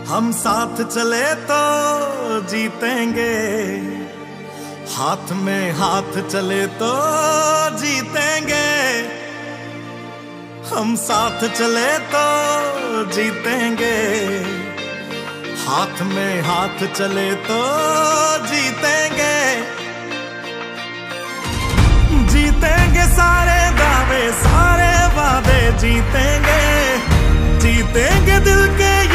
हम साथ चले तो जीतेंगे, हाथ में हाथ चले तो जीतेंगे। हम साथ चले तो जीतेंगे, हाथ में हाथ चले तो जीतेंगे। जीतेंगे सारे दावे सारे वादे जीतेंगे, जीतेंगे दिल के